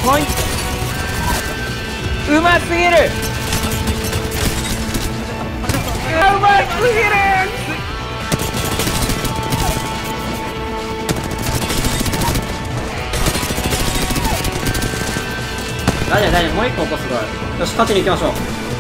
ポイントうますぎる。うますぎる。 大丈夫大丈夫、もう一個起こすから。よし、勝ちに行きましょう。